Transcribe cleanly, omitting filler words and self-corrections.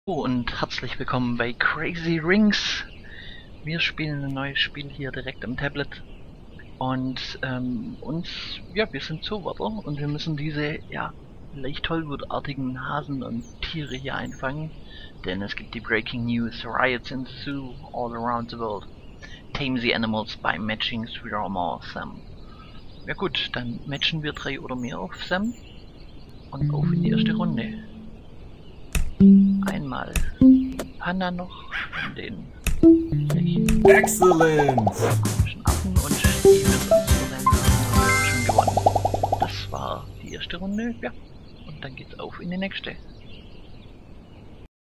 Und herzlich willkommen bei Crazy Rings. Wir spielen ein neues Spiel hier direkt am Tablet und wir sind Zoowärter und wir müssen diese leicht tollwutartigen Hasen und Tiere hier einfangen, denn es gibt die Breaking News: Riots in the zoo all around the world. Tame the animals by matching 3 or more Sam. Ja gut, dann matchen wir 3 oder mehr auf Sam und auf in die erste Runde. Einmal Hanna noch und den Excellent! komischen Affen und die wird uns für seinen Namen schon gewonnen. Das war die erste Runde, ja. Und dann geht's auf in die nächste.